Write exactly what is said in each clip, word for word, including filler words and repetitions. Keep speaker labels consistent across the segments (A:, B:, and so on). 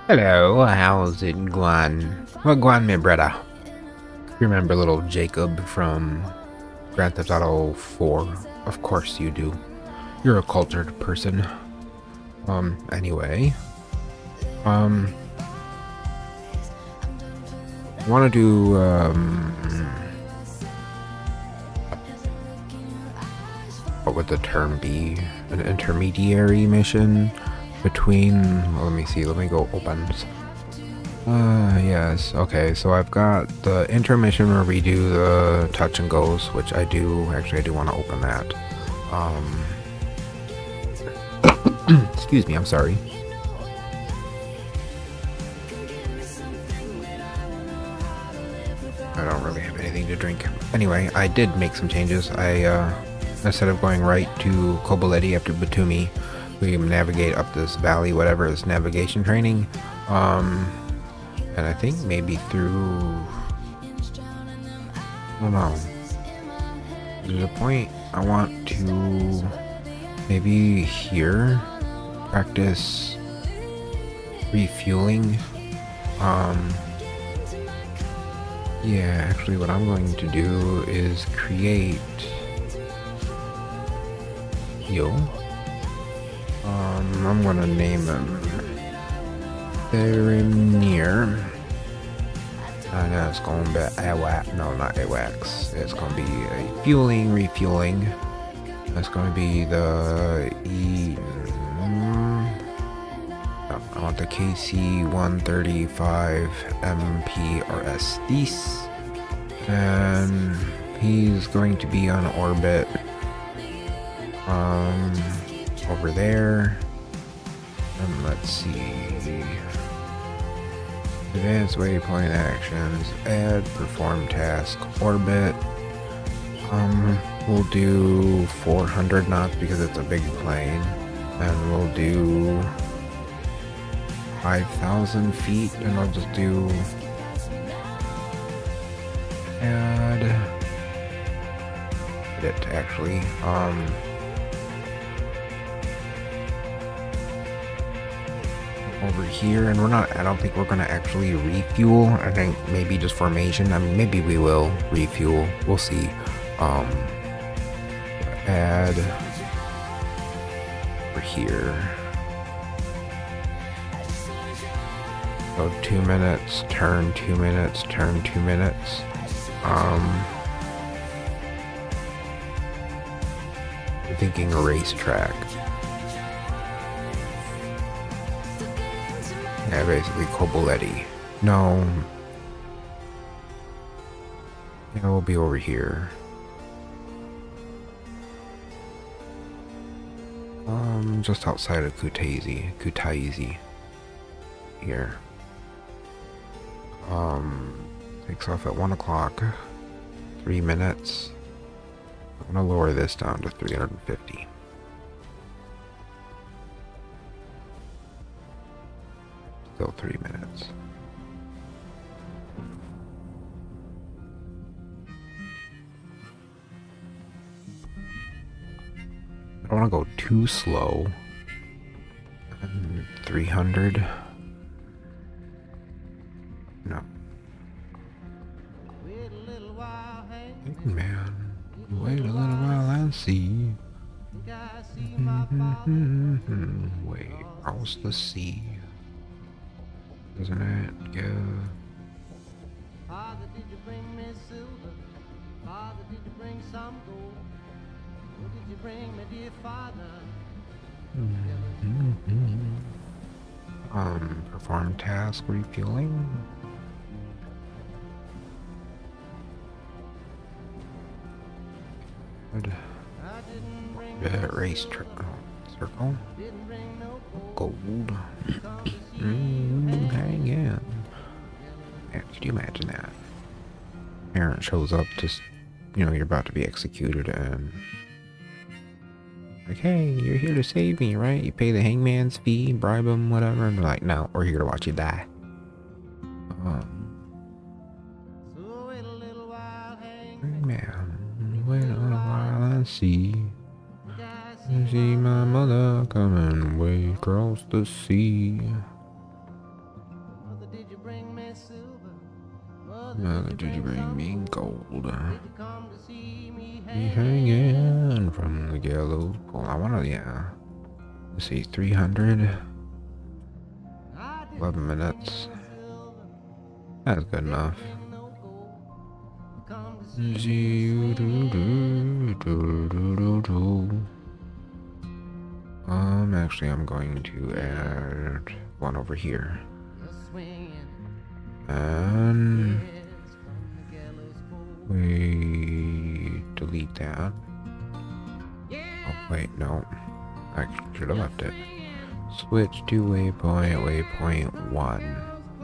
A: Hello, how's it going? What going, my brother? Remember little Jacob from Grand Theft Auto four? Of course you do. You're a cultured person. Um, anyway. Um... I want to do, um... what would the term be? An intermediary mission between... well, let me see, let me go opens. Uh, yes, okay, so I've got the intermission where we do the touch and goes, which I do, actually I do want to open that. Um... excuse me, I'm sorry. I don't really have anything to drink. Anyway, I did make some changes. I, uh, instead of going right to Koboleti after Batumi, we navigate up this valley, whatever is navigation training. Um, and I think maybe through... I don't know. There's a point I want to maybe here practice refueling. Um... Yeah, actually what I'm going to do is create yo. Um, I'm gonna name them Therimneer. I know it's gonna be AWAC, no not AWACS. It's gonna be a fueling, refueling. That's gonna be the E I want the K C one thirty-five M P R S Thrice, and he's going to be on orbit um, over there. And let's see, advanced waypoint actions, add perform task orbit. Um, we'll do four hundred knots because it's a big plane, and we'll do five thousand feet, and I'll just do add it actually um over here, and we're not I don't think we're gonna actually refuel. I think maybe just formation. I mean, maybe we will refuel, we'll see. Um add over here. So two minutes, turn two minutes, turn two minutes. Um, I'm thinking a racetrack. Yeah, basically Koboleti. No. Yeah, we'll be over here. Um, just outside of Kutaisi. Kutaisi. Here. Um, takes off at one o'clock, three minutes. I'm gonna lower this down to three hundred fifty. Still three minutes. I don't want to go too slow. three hundred. No. Hey man, wait a little while and see. Mm-hmm. Wait, across the sea. Doesn't it go? Father, did you bring me silver? Father, did you bring some gold? What did you bring me, dear father? Mm-hmm. Um, perform task refueling. Uh, race tr circle gold. mm, hang in. Man, could you imagine that? Parent shows up, just you know, you're about to be executed, and like, hey, you're here to save me, right? You pay the hangman's fee, bribe him, whatever, and they're like, no, we're here to watch you die. Um, man, wait a little while and see. See my mother coming way across the sea. Uh, did you bring me gold? We hanging from the Gallow. Well, I wanna, yeah. Let's see, three hundred. eleven minutes. That's good enough. Um, actually, I'm going to add one over here. And we delete that. Oh, wait, no. I should have left it. Switch to waypoint, waypoint one.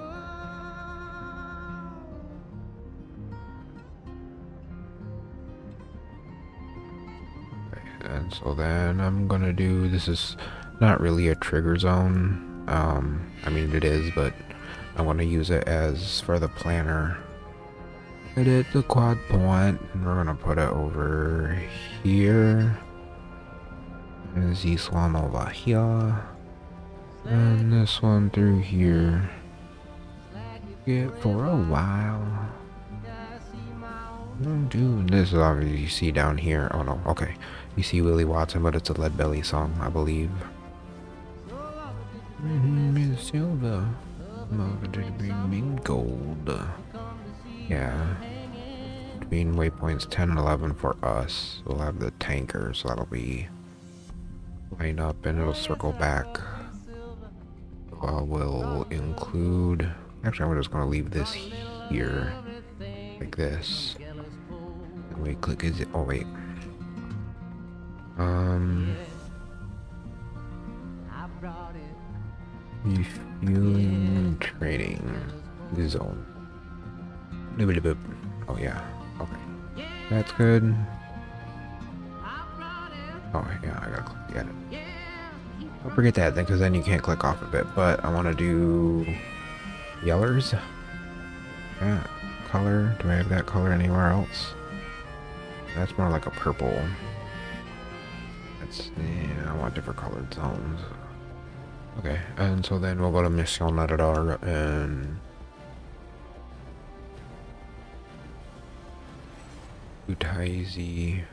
A: And so then I'm gonna do, this is not really a trigger zone. Um, I mean it is, but I want to use it as for the planner. Edit the quad point, and we're gonna put it over here. And this one over here. And this one through here. Get for a while. Dude, this is obviously you see down here. Oh no, okay. You see Willy Watson, but it's a Lead Belly song, I believe. Mm-hmm, silver. Gold. Yeah. Between waypoints ten and eleven for us. We'll have the tanker, so that'll be line up and it'll circle back. Uh, we'll include. Actually, I'm just going to leave this here. Like this. And we click is it. Oh, wait. Um. Refueling training zone. Oh yeah. Okay. That's good. Oh yeah, I gotta click the edit. Don't forget that then, because then you can't click off of it. But I want to do yellers. Yeah. Color. Do I have that color anywhere else? That's more like a purple. That's, yeah, I want different colored zones. Okay, and so then we'll go to Mission Editor and Utaizi.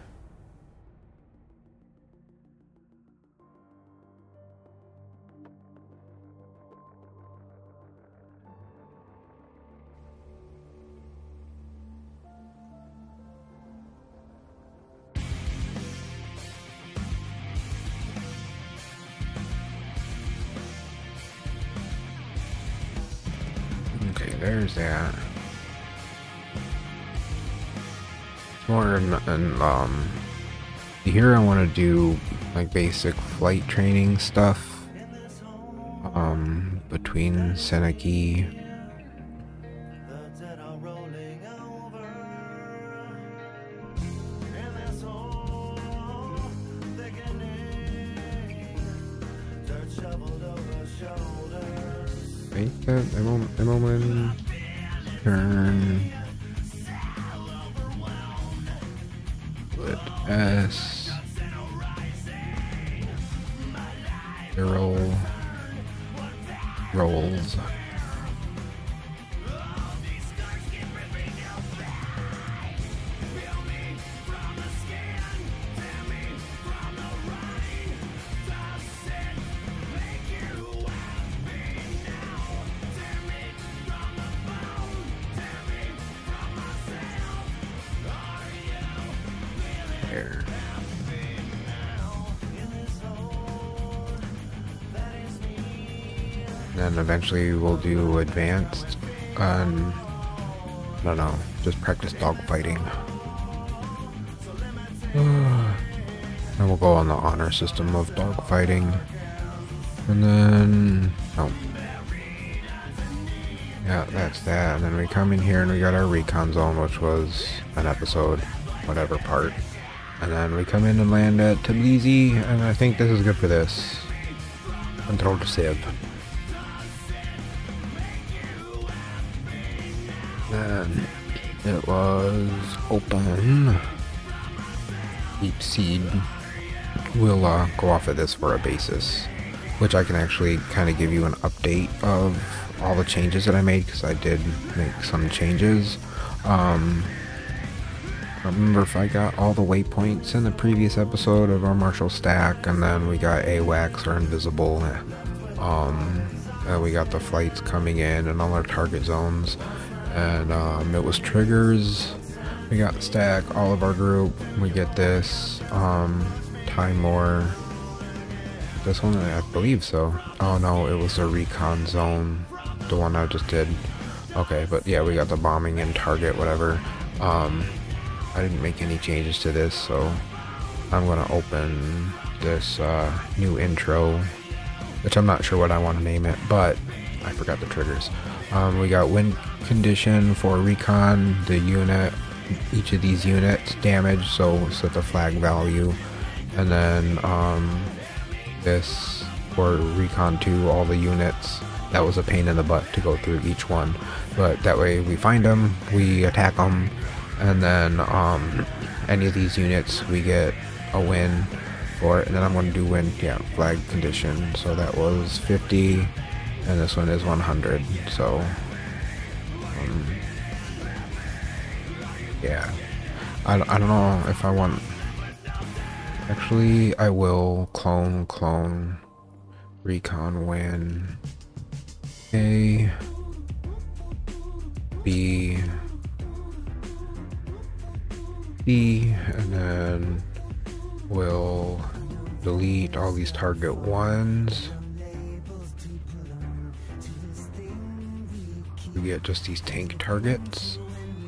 A: There's that. More and um here I want to do like basic flight training stuff um between Seneki make that a moment turn with S zero rolls there. Then eventually we'll do advanced on, I don't know, just practice dogfighting. And we'll go on the honor system of dogfighting. And then, oh. Yeah, that's that. And then we come in here and we got our recon zone, which was an episode, whatever part. And then we come in and land at Tbilisi, and I think this is good for this. Control to save. Then it was open. Deep seed. We'll uh, go off of this for a basis. which I can actually kind of give you an update of all the changes that I made, because I did make some changes. Um, I don't remember if I got all the waypoints in the previous episode of our martial stack, and then we got AWACS or invisible. Um, and we got the flights coming in and all our target zones, and um, it was triggers. We got stack, all of our group. We get this um, time more. This one, I believe so. Oh no, it was a recon zone, the one I just did. Okay, but yeah, we got the bombing and target, whatever. Um, I didn't make any changes to this, so I'm gonna open this uh, new intro, which I'm not sure what I want to name it, but I forgot the triggers. Um, we got win condition for recon, the unit, each of these units damage, so set the flag value, and then um, this for recon two, all the units. That was a pain in the butt to go through each one, but that way we find them, we attack them, and then um, any of these units we get a win for it. And then I'm going to do win, yeah, flag condition. So that was fifty, and this one is one hundred. So um, yeah, I, I don't know if I want. Actually, I will clone clone recon win. A, B, C, and then we'll delete all these target ones. We get just these tank targets.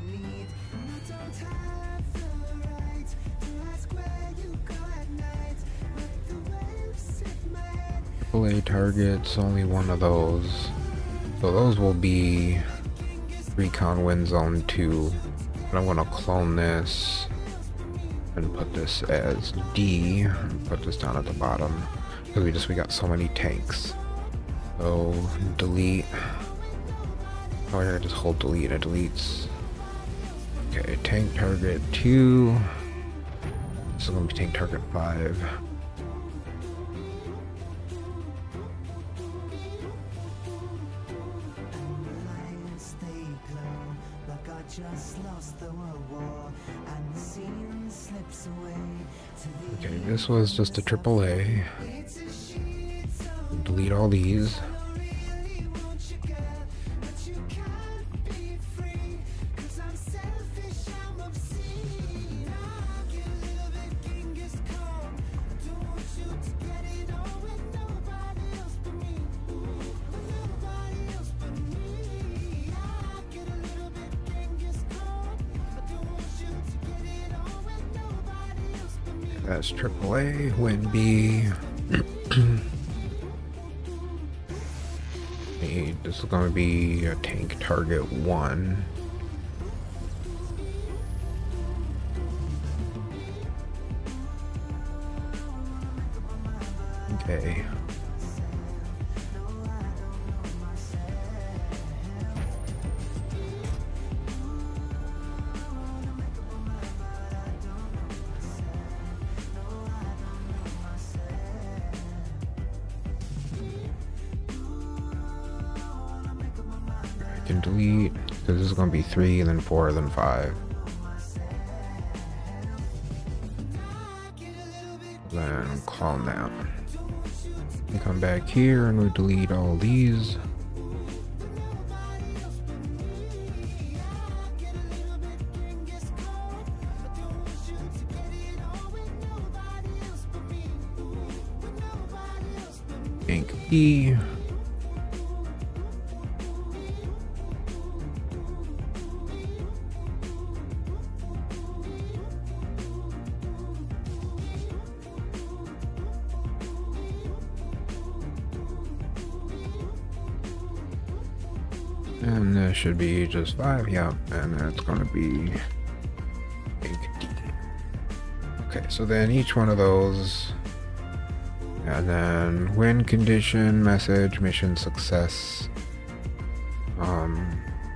A: triple A targets, only one of those. So those will be recon win zone two. But I'm gonna clone this and put this as D. Put this down at the bottom because we just we got so many tanks. So delete. Oh yeah, just hold delete and it deletes. Okay, tank target two. This is gonna be tank target five. Okay, this was just a triple A. Delete all these. That's triple A, win B. This is going to be a tank target one. Okay. Can delete because this is going to be three, and then four, then five. Then clone that. We come back here and we delete all these. Tank E. And this should be just five, yeah, and that's gonna be tank D. Okay, so then each one of those, and then win condition, message, mission success, um,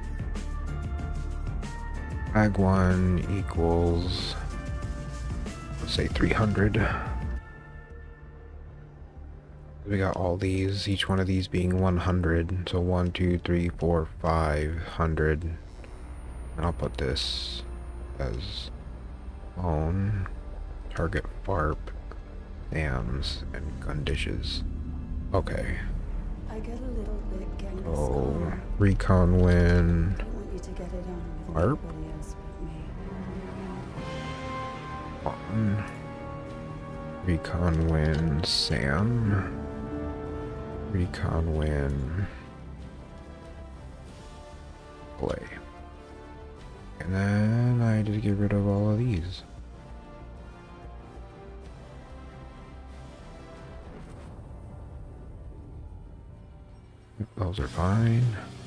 A: flag one equals, let's say three hundred. We got all these, each one of these being one hundred. So one, two, three, four, five hundred. And I'll put this as phone, target farp, dams, and gun dishes. Okay.
B: I get a little bit Genghis.
A: Oh, recon win.
B: I want you to get it on with
A: Farp.
B: everybody else but me.
A: On. Recon win Sam. Recon win play. And then I just get rid of all of these. Those are fine.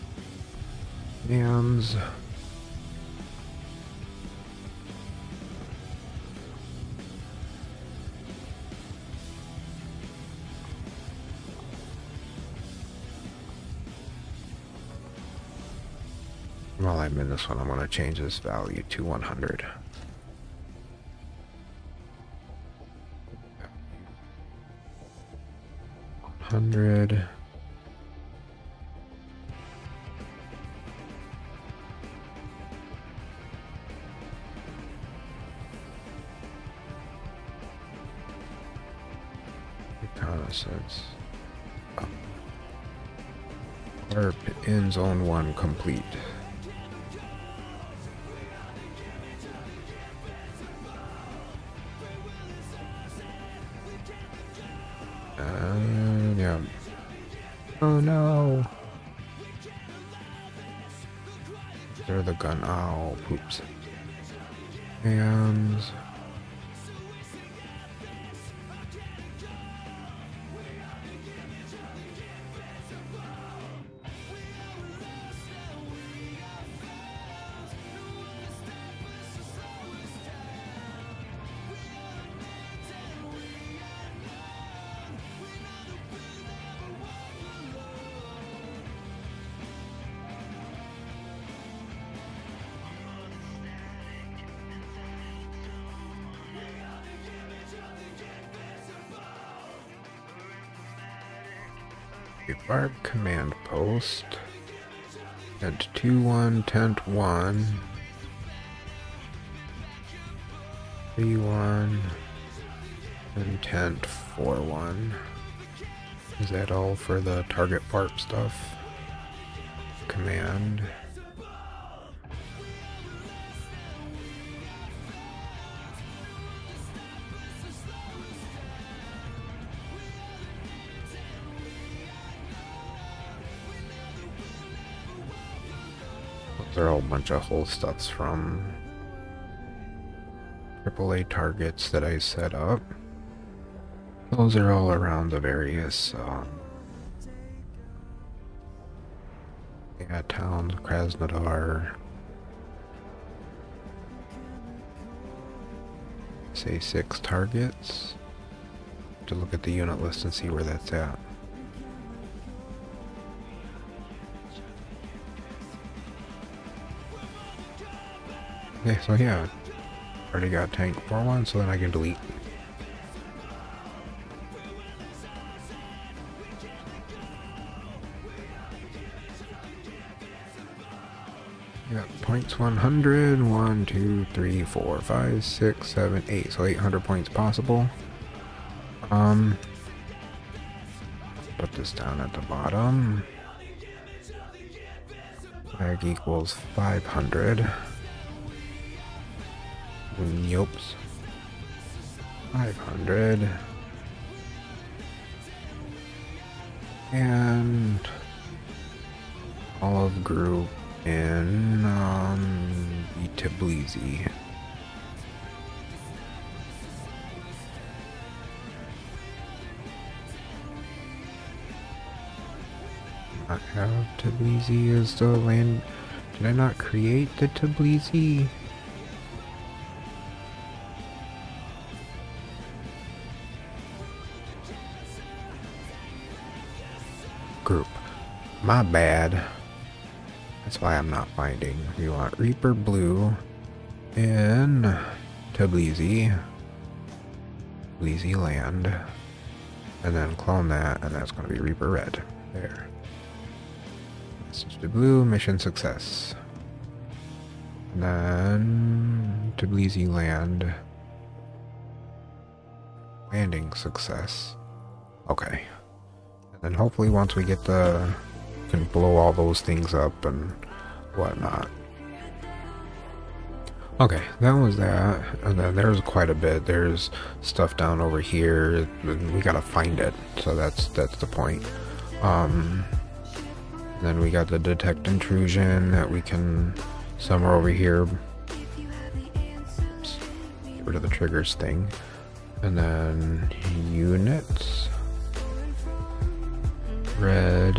A: Hands. While I'm in this one, I'm going to change this value to one hundred. one hundred. Reconnaissance. Oh. Warp in zone one complete. Uh, yeah. Oh no. They're the gun. Oh, poops. And Barb command post at two one tent one three one and tent four one. Is that all for the target farp stuff? Command. Those are all a bunch of whole stuffs from triple A targets that I set up. Those are all around the various um, yeah, towns, Krasnodar. Say six targets. To look at the unit list and see where that's at. Okay, so yeah, already got tank four one, so then I can delete. You got points one hundred, one, two, three, four, five, six, seven, eight, so eight hundred points possible. Um, put this down at the bottom. Flag equals five hundred. Yopes. five hundred. And olive group in um, Tbilisi. Not have Tbilisi as the land. Did I not create the Tbilisi? Group. My bad. That's why I'm not finding. We want Reaper Blue in Tbilisi. Tbilisi land. and then clone that, and that's going to be Reaper Red. There. Message to Blue, mission success. And then Tbilisi land. Landing success. Okay. And then hopefully once we get the... can blow all those things up and whatnot. Okay, that was that. And then there's quite a bit. There's stuff down over here, and we gotta find it. So that's that's the point. Um, then we got the detect intrusion that we can somewhere over here. Get rid of the triggers thing. And then units. Red.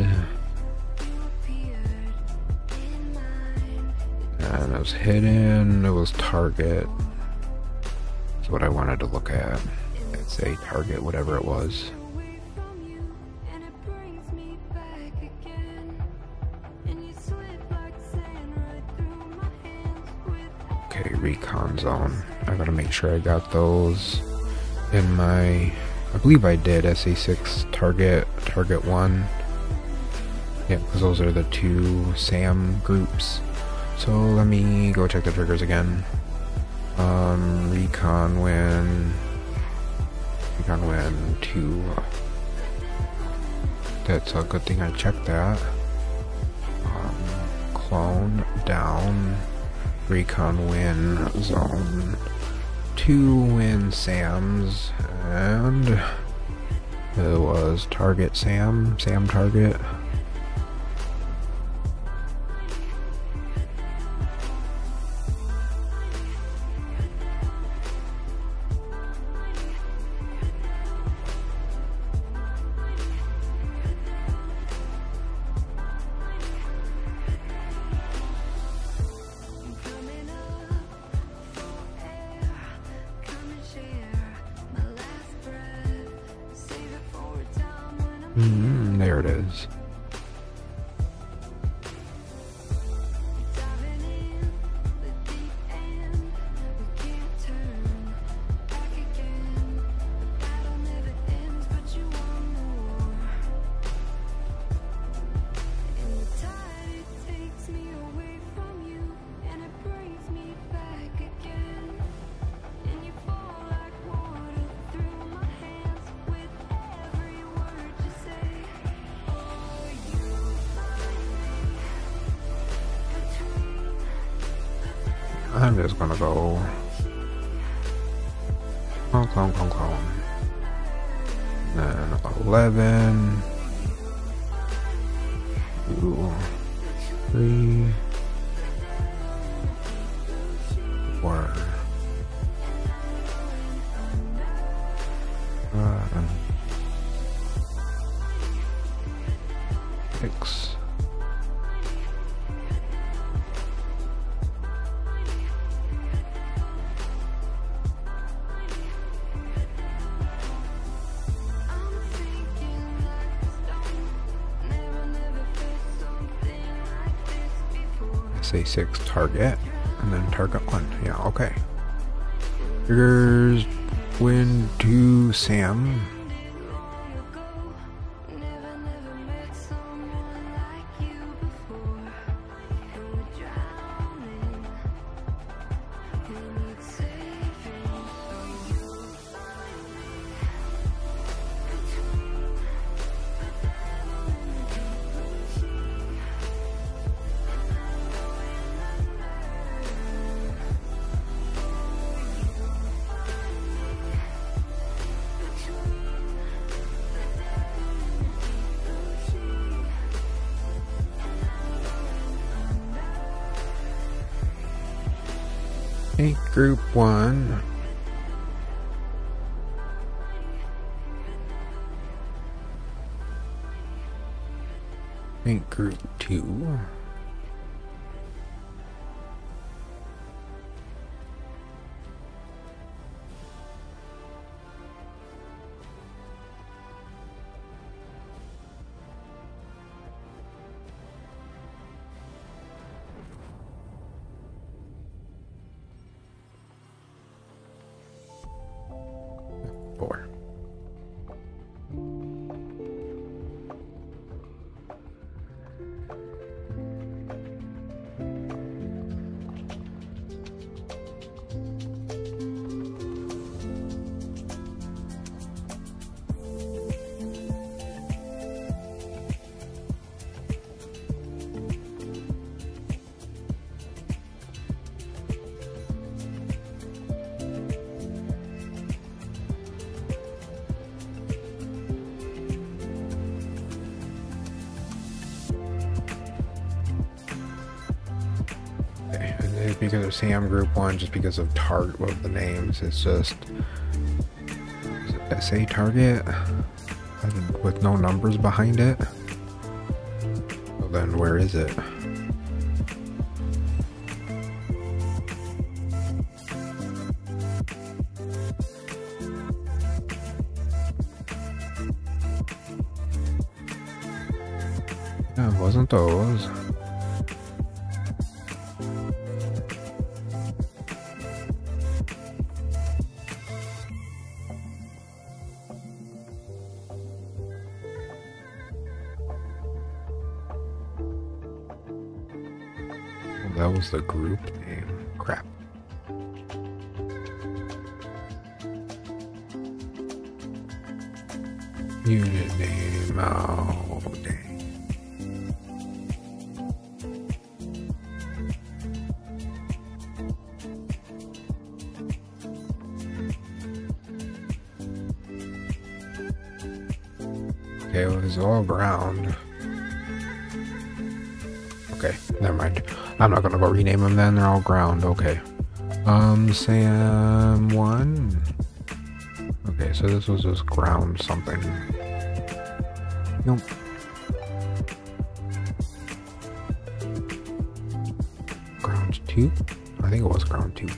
A: And it was hidden, it was target. That's what I wanted to look at. It's a target, whatever it was. Okay, recon zone. I gotta make sure I got those in my... I believe I did. S A six target, target one. Yeah, because those are the two SAM groups. So let me go check the triggers again. Um, recon win. Recon win two. That's a good thing I checked that. Um, clone down. Recon win zone. Two win SAMs. And it was target SAM. SAM target. Mm, there it is. I'm just gonna go clone, clone, clone, clone. Then eleven, two, three, four, five, six. S A six target, and then target one. Yeah, okay. Triggers, win two SAM. Okay, group one. Okay, group two. Four. Because of Sam Group One, just because of target of the names, it's just is it S A target with no numbers behind it. Well, then where is it? Yeah, it wasn't those. That was the group name. Crap. Unit name. Oh, dang. Okay, well, it's all ground. Okay, never mind. I'm not gonna go rename them then, they're all ground, okay. Um, Sam one. Okay, so this was just ground something. Nope. Ground two? I think it was ground two.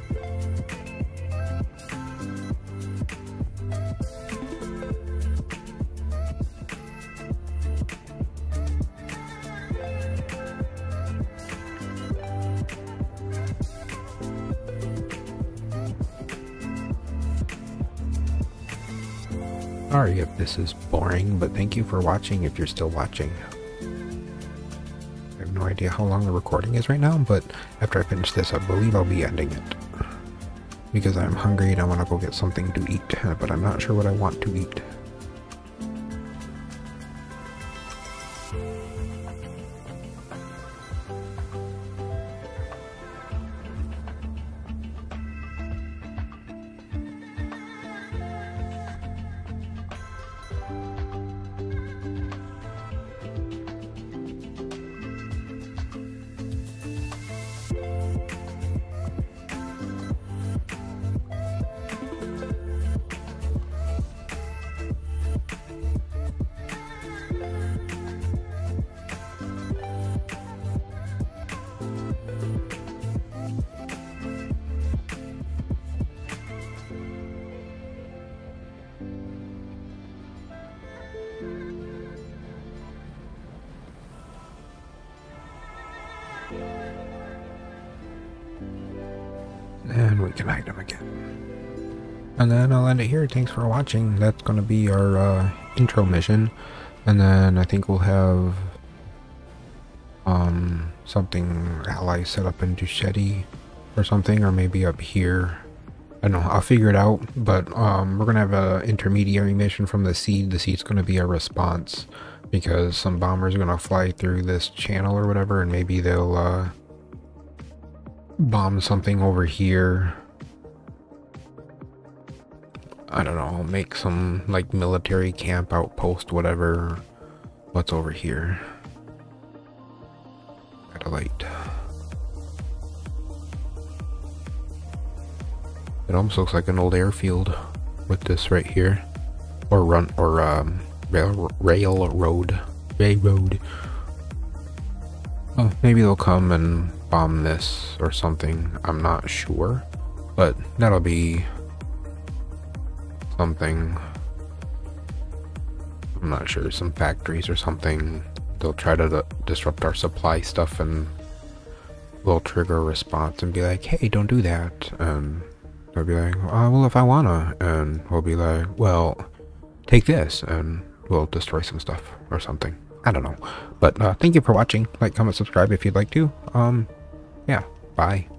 A: Sorry if this is boring, but thank you for watching if you're still watching. I have no idea how long the recording is right now, but after I finish this, I believe I'll be ending it. Because I'm hungry and I want to go get something to eat, but I'm not sure what I want to eat. And we can hide them again. And then I'll end it here. Thanks for watching. That's going to be our uh, intro mission. And then I think we'll have um, something ally set up in Duchetti or something, or maybe up here. I don't know. I'll figure it out. But um, we're going to have an intermediary mission from the SEAD. The SEAD's going to be a response because some bombers are going to fly through this channel or whatever, and maybe they'll uh, bomb something over here. I don't know, make some like military camp outpost, whatever. What's over here? Satellite. It almost looks like an old airfield with this right here, or run or um, rail railroad, railroad. Oh, maybe they'll come and bomb this or something. I'm not sure, but that'll be something. I'm not sure, some factories or something. They'll try to disrupt our supply stuff and we'll trigger a response and be like, hey, don't do that. And they'll be like, oh, well, if I wanna. And we'll be like, well, take this, and we'll destroy some stuff or something. I don't know. But uh, thank you for watching. Like, comment, subscribe if you'd like to. Um, yeah, bye.